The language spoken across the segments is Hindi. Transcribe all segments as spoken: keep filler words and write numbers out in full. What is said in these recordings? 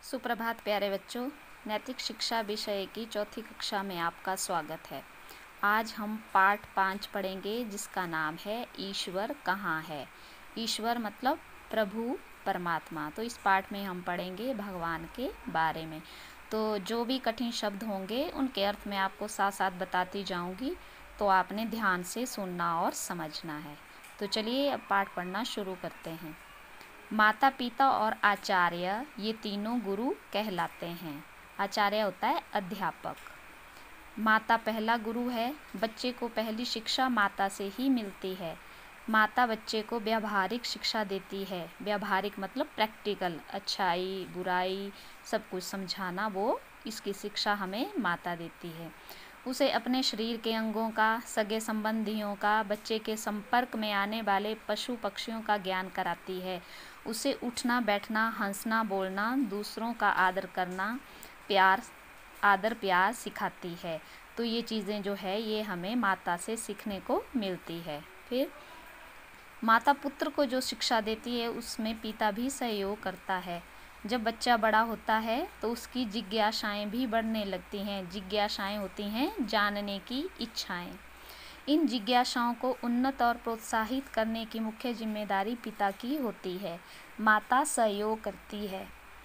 सुप्रभात प्यारे बच्चों, नैतिक शिक्षा विषय की चौथी कक्षा में आपका स्वागत है। आज हम पाठ पाँच पढ़ेंगे जिसका नाम है ईश्वर कहाँ है। ईश्वर मतलब प्रभु परमात्मा। तो इस पाठ में हम पढ़ेंगे भगवान के बारे में। तो जो भी कठिन शब्द होंगे उनके अर्थ मैं आपको साथ साथ बताती जाऊंगी, तो आपने ध्यान से सुनना और समझना है। तो चलिए अब पाठ पढ़ना शुरू करते हैं। माता पिता और आचार्य ये तीनों गुरु कहलाते हैं। आचार्य होता है अध्यापक। माता पहला गुरु है। बच्चे को पहली शिक्षा माता से ही मिलती है। माता बच्चे को व्यावहारिक शिक्षा देती है। व्यावहारिक मतलब प्रैक्टिकल, अच्छाई बुराई सब कुछ समझाना, वो इसकी शिक्षा हमें माता देती है। उसे अपने शरीर के अंगों का, सगे संबंधियों का, बच्चे के संपर्क में आने वाले पशु पक्षियों का ज्ञान कराती है। उसे उठना बैठना, हंसना बोलना, दूसरों का आदर करना, प्यार आदर प्यार सिखाती है। तो ये चीज़ें जो है ये हमें माता से सीखने को मिलती है। फिर माता पुत्र को जो शिक्षा देती है उसमें पिता भी सहयोग करता है। जब बच्चा बड़ा होता है तो उसकी जिज्ञासाएं भी बढ़ने लगती हैं। जिज्ञासाएं होती हैं जानने की इच्छाएं। इन जिज्ञासाओं को उन्नत और प्रोत्साहित करने की मुख्य जिम्मेदारी पिता की होती है। माता सहयोग करती है।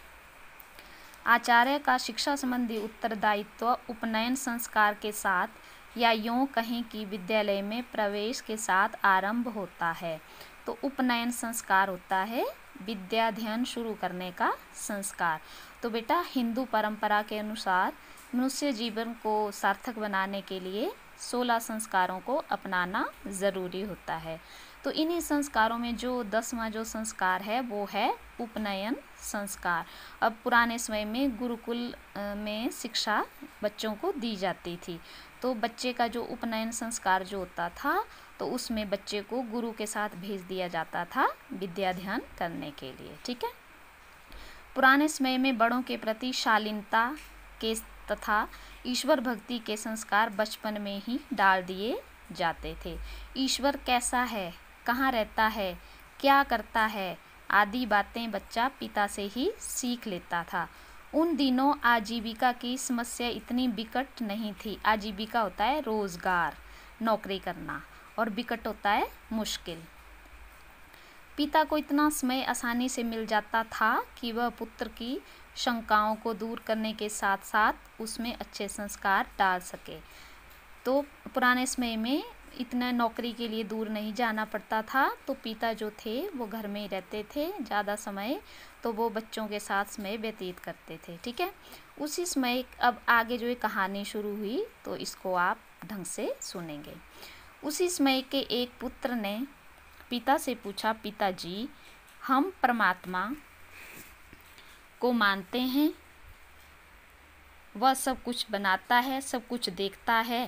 आचार्य का शिक्षा संबंधी उत्तरदायित्व उपनयन संस्कार के साथ या यूँ कहें कि विद्यालय में प्रवेश के साथ आरंभ होता है। तो उपनयन संस्कार होता है विद्याध्ययन शुरू करने का संस्कार। तो बेटा हिंदू परंपरा के अनुसार मनुष्य जीवन को सार्थक बनाने के लिए सोलह संस्कारों को अपनाना ज़रूरी होता है। तो इन्हीं संस्कारों में जो दसवां जो संस्कार है वो है उपनयन संस्कार। अब पुराने समय में गुरुकुल में शिक्षा बच्चों को दी जाती थी। तो बच्चे का जो उपनयन संस्कार जो होता था तो उसमें बच्चे को गुरु के साथ भेज दिया जाता था विद्याध्ययन करने के लिए। ठीक है। पुराने समय में बड़ों के प्रति शालीनता के तथा ईश्वर भक्ति के संस्कार बचपन में ही डाल दिए जाते थे। ईश्वर कैसा है, कहाँ रहता है, क्या करता है आदि बातें बच्चा पिता से ही सीख लेता था। उन दिनों आजीविका की समस्या इतनी विकट नहीं थी। आजीविका होता है रोजगार, नौकरी करना, और विकट होता है मुश्किल। पिता को इतना समय आसानी से मिल जाता था कि वह पुत्र की शंकाओं को दूर करने के साथ साथ उसमें अच्छे संस्कार डाल सके। तो पुराने समय में इतना नौकरी के लिए दूर नहीं जाना पड़ता था, तो पिता जो थे वो घर में ही रहते थे ज़्यादा समय, तो वो बच्चों के साथ समय व्यतीत करते थे। ठीक है। उसी समय अब आगे जो ये कहानी शुरू हुई तो इसको आप ढंग से सुनेंगे। उसी समय के एक पुत्र ने पिता से पूछा, पिताजी हम परमात्मा को मानते हैं, वह सब कुछ बनाता है, सब कुछ देखता है,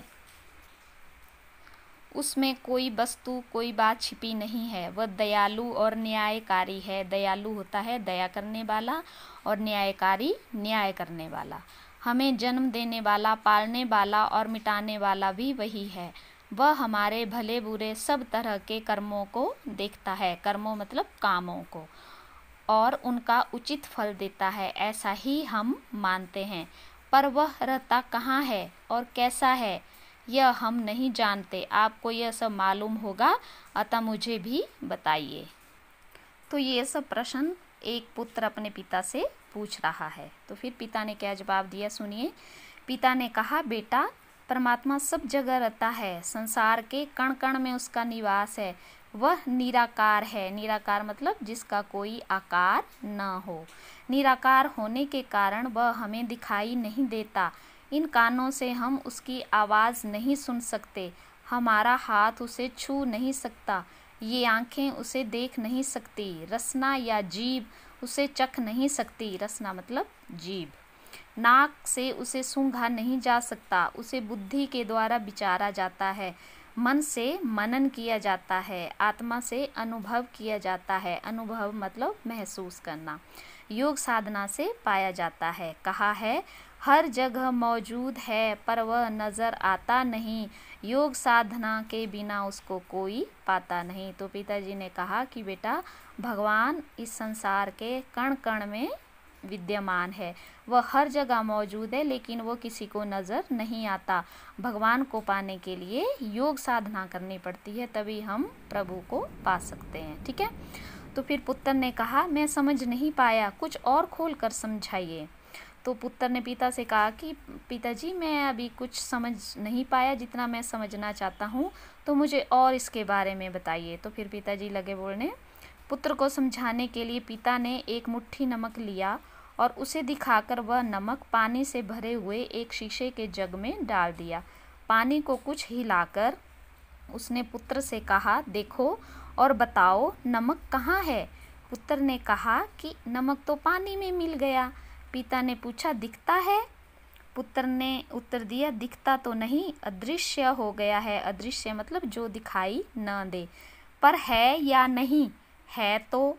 उसमें कोई वस्तु कोई बात छिपी नहीं है, वह दयालु और न्यायकारी है। दयालु होता है दया करने वाला और न्यायकारी न्याय करने वाला। हमें जन्म देने वाला, पालने वाला और मिटाने वाला भी वही है। वह हमारे भले बुरे सब तरह के कर्मों को देखता है, कर्मों मतलब कामों को, और उनका उचित फल देता है, ऐसा ही हम मानते हैं। पर वह रहता कहाँ है और कैसा है यह हम नहीं जानते। आपको यह सब मालूम होगा, अतः मुझे भी बताइए। तो ये सब प्रश्न एक पुत्र अपने पिता से पूछ रहा है। तो फिर पिता ने क्या जवाब दिया सुनिए। पिता ने कहा, बेटा परमात्मा सब जगह रहता है, संसार के कण कण में उसका निवास है। वह निराकार है। निराकार मतलब जिसका कोई आकार न हो। निराकार होने के कारण वह हमें दिखाई नहीं देता। इन कानों से हम उसकी आवाज़ नहीं सुन सकते। हमारा हाथ उसे छू नहीं सकता। ये आँखें उसे देख नहीं सकती। रसना या जीभ उसे चख नहीं सकती। रसना मतलब जीभ। नाक से उसे सूंघा नहीं जा सकता। उसे बुद्धि के द्वारा विचारा जाता है। मन से मनन किया जाता है। आत्मा से अनुभव किया जाता है। अनुभव मतलब महसूस करना। योग साधना से पाया जाता है। कहा है हर जगह मौजूद है पर वह नज़र आता नहीं। योग साधना के बिना उसको कोई पाता नहीं। तो पिताजी ने कहा कि बेटा भगवान इस संसार के कण कण में विद्यमान है, वह हर जगह मौजूद है, लेकिन वो किसी को नज़र नहीं आता। भगवान को पाने के लिए योग साधना करनी पड़ती है, तभी हम प्रभु को पा सकते हैं। ठीक है। तो फिर पुत्र ने कहा, मैं समझ नहीं पाया, कुछ और खोल कर समझाइए। तो पुत्र ने पिता से कहा कि पिताजी, मैं अभी कुछ समझ नहीं पाया जितना मैं समझना चाहता हूँ, तो मुझे और इसके बारे में बताइए। तो फिर पिताजी लगे बोलने। पुत्र को समझाने के लिए पिता ने एक मुट्ठी नमक लिया और उसे दिखाकर वह नमक पानी से भरे हुए एक शीशे के जग में डाल दिया। पानी को कुछ हिलाकर उसने पुत्र से कहा, देखो और बताओ नमक कहाँ है। पुत्र ने कहा कि नमक तो पानी में मिल गया। पिता ने पूछा, दिखता है? पुत्र ने उत्तर दिया, दिखता तो नहीं, अदृश्य हो गया है। अदृश्य मतलब जो दिखाई न दे। पर है या नहीं? है तो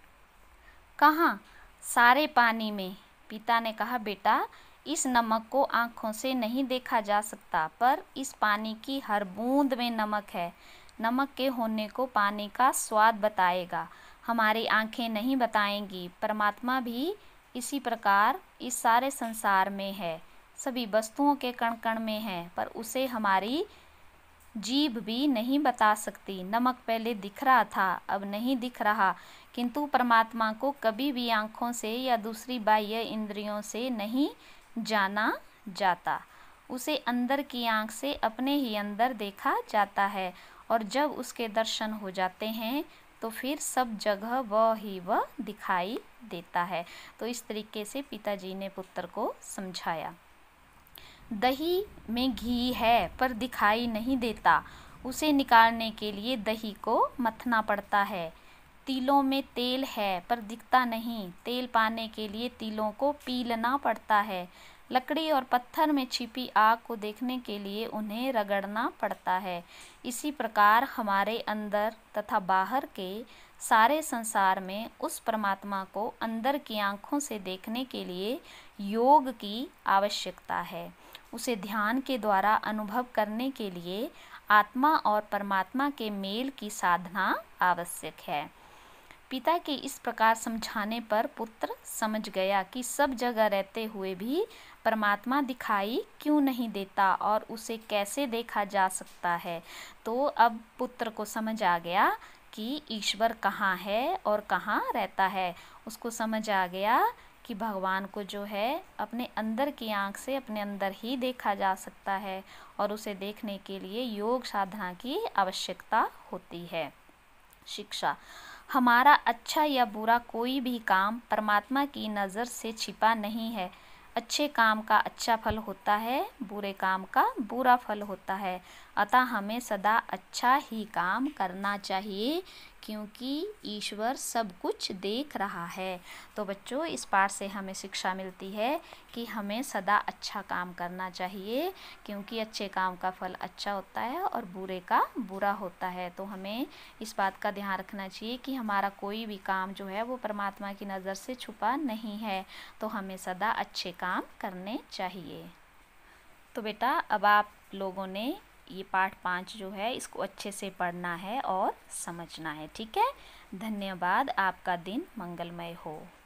कहाँ? सारे पानी में। पिता ने कहा, बेटा, इस नमक को आँखों से नहीं देखा जा सकता, पर इस पानी की हर बूंद में नमक है। नमक के होने को पानी का स्वाद बताएगा, हमारी आँखें नहीं बताएंगी। परमात्मा भी इसी प्रकार इस सारे संसार में है, सभी वस्तुओं के कण कण में है, पर उसे हमारी जीभ भी नहीं बता सकती। नमक पहले दिख रहा था, अब नहीं दिख रहा, किंतु परमात्मा को कभी भी आँखों से या दूसरी बाह्य इंद्रियों से नहीं जाना जाता। उसे अंदर की आँख से अपने ही अंदर देखा जाता है, और जब उसके दर्शन हो जाते हैं तो फिर सब जगह वह ही वह दिखाई देता है। तो इस तरीके से पिताजी ने पुत्र को समझाया। दही में घी है पर दिखाई नहीं देता, उसे निकालने के लिए दही को मथना पड़ता है। तिलों में तेल है पर दिखता नहीं, तेल पाने के लिए तिलों को पीलना पड़ता है। लकड़ी और पत्थर में छिपी आग को देखने के लिए उन्हें रगड़ना पड़ता है। इसी प्रकार हमारे अंदर तथा बाहर के सारे संसार में उस परमात्मा को अंदर की आँखों से देखने के लिए योग की आवश्यकता है। उसे ध्यान के द्वारा अनुभव करने के लिए आत्मा और परमात्मा के मेल की साधना आवश्यक है। पिता के इस प्रकार समझाने पर पुत्र समझ गया कि सब जगह रहते हुए भी परमात्मा दिखाई क्यों नहीं देता और उसे कैसे देखा जा सकता है। तो अब पुत्र को समझ आ गया कि ईश्वर कहाँ है और कहाँ रहता है। उसको समझ आ गया कि भगवान को जो है अपने अंदर की आँख से अपने अंदर ही देखा जा सकता है, और उसे देखने के लिए योग साधना की आवश्यकता होती है। शिक्षा। हमारा अच्छा या बुरा कोई भी काम परमात्मा की नज़र से छिपा नहीं है। अच्छे काम का अच्छा फल होता है, बुरे काम का बुरा फल होता है। अतः हमें सदा अच्छा ही काम करना चाहिए, क्योंकि ईश्वर सब कुछ देख रहा है। तो बच्चों, इस पाठ से हमें शिक्षा मिलती है कि हमें सदा अच्छा काम करना चाहिए, क्योंकि अच्छे काम का फल अच्छा होता है और बुरे का बुरा होता है। तो हमें इस बात का ध्यान रखना चाहिए कि हमारा कोई भी काम जो है वो परमात्मा की नज़र से छुपा नहीं है, तो हमें सदा अच्छे काम करने चाहिए। तो बेटा, अब आप लोगों ने ये पाठ पाँच जो है इसको अच्छे से पढ़ना है और समझना है। ठीक है। धन्यवाद। आपका दिन मंगलमय हो।